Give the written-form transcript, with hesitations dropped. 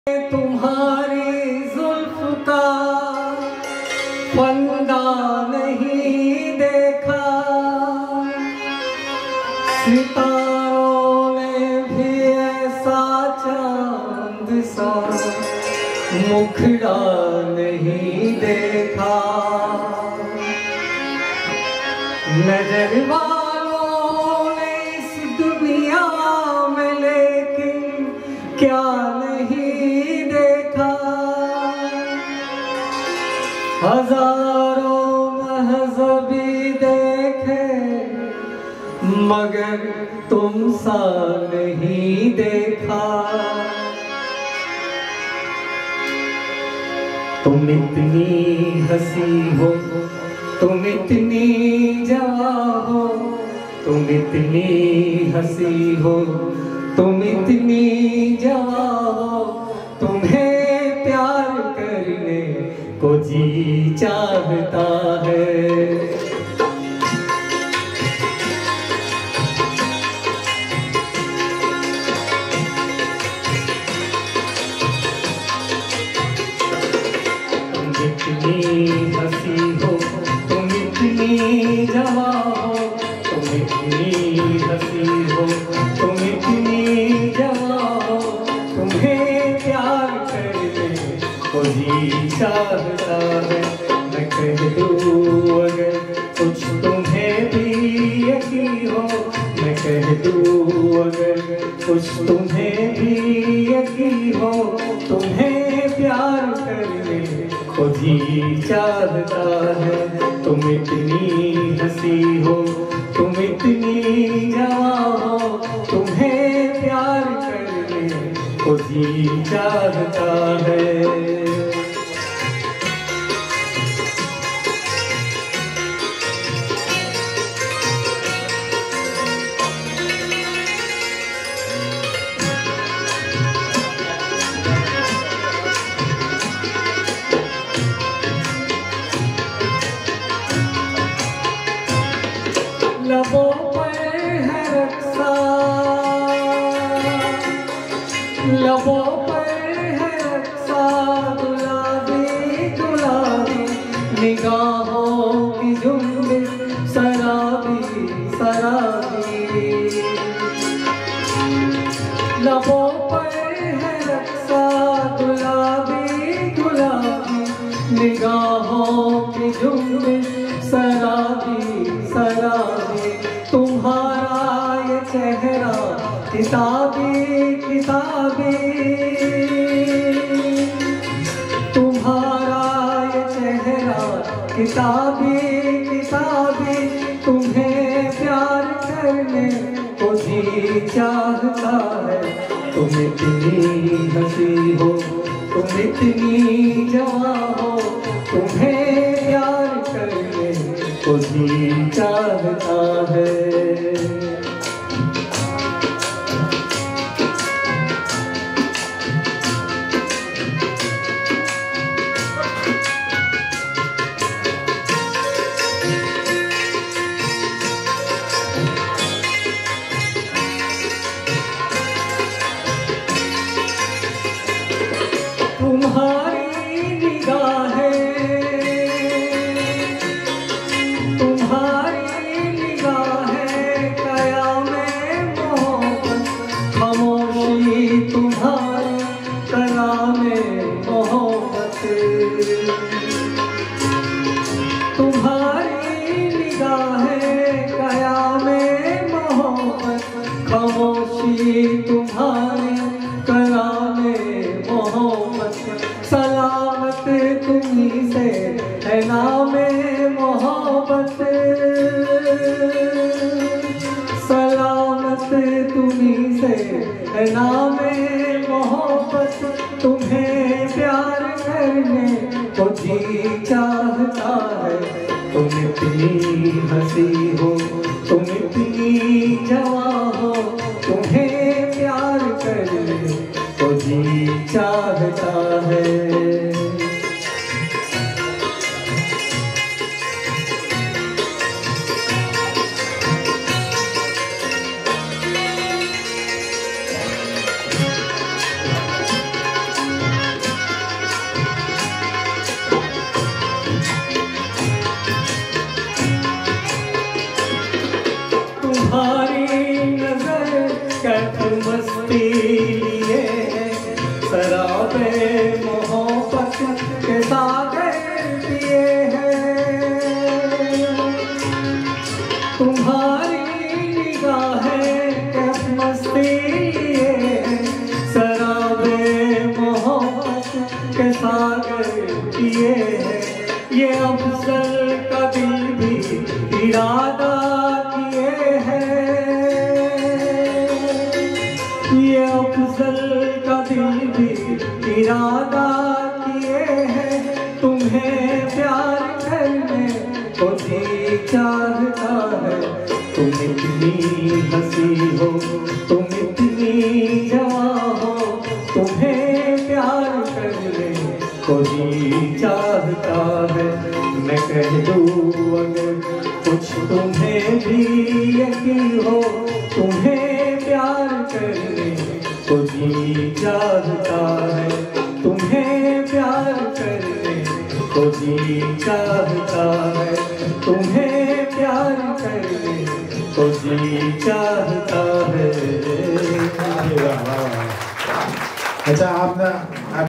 तुम्हारी जुल्फ का फंदा नहीं देखा, सितारों ने भी ऐसा चांद सा मुखड़ा नहीं देखा। नजर वालों ने इस दुनिया में लेकिन क्या नहीं देखा, हजारों महज़बी देखे मगर तुम सा नहीं देखा। तुम इतनी हंसी हो, तुम इतनी जवां हो, तुम इतनी हंसी हो, तुम इतनी जवां हो, तुम्हें प्यार करने को जी चाहता है। इतनी हंसी हो, तुम इतनी जवां हो, तुम इतनी हंसी हो, तुम इतनी जवां हो, तुम्हें प्यार करने को जी चाहता है। मैं कह दूँ अगर कुछ तुम्हें भी यकीन हो, मैं कह दूँ अगर कुछ तुम्हें भी यकीन हो, तुम्हें प्यार करने को जी चाहता है। तुम इतनी हंसी हो, तुम इतनी जवां हो, तुम्हें प्यार करने को जी चाहता है। लबों पर है रक्सा, लबों पर है रक्सा, गुलाबी गुलाबी निगाहों की झुंझुन शराबी शराबी। लबों पर है रक्सा, गुलाबी गुलाबी निगाहों की झुंझुन शराबी शराबी। तुम्हारा ये चेहरा किताबी किताबी, तुम्हारा ये चेहरा किताबी किताबी, तुम्हें प्यार करने को जी चाहता है। तुम इतनी हंसी हो, तुम इतनी जवां हो, तुम्हें प्यार करने को जी चाहता है। तुम्हारी निगाहें, तुम्हारी निगाहें कयामे मोहब्बत, खामोशी तुम्हारी कयामे मोहब्बत। तुम्हारी निगाहें कयामे मोहब्बत, खामोशी तुम्हारी कयामे मोहब्बत। सलामत तुम्हीं से है नामे मोहब्बत, सलामत तुम्हीं से है नामे मोहब्बत। तुम्हें प्यार करने को जी चाहता है। तुम इतनी हंसी हो, तुम इतनी जवां हो, तुम्हें प्यार करने को जी चाहता है। शराबे मोहब्बत के सागर पिए हैं। तुम्हारी निगाहें क्या मस्ती लिए, शराबे मोहब्बत के सागर पिए हैं। ये अफजल का दिल भी इरादा किए हैं, ये अफजल का दिल भी इरादा किए हैं। तुम्हें प्यार करने को जी चाहता है, तुम इतनी हंसी हो, तुम इतनी जवां हो, तुम्हें प्यार करने को जी चाहता है। मैं कह दूँ अगर कुछ तुम्हें भी यकीन हो, तुम्हें प्यार करने को जी चाहता है, तुम्हें प्यार करने को जी चाहता है, तुम्हें प्यार करने को जी चाहता है। अच्छा, आपने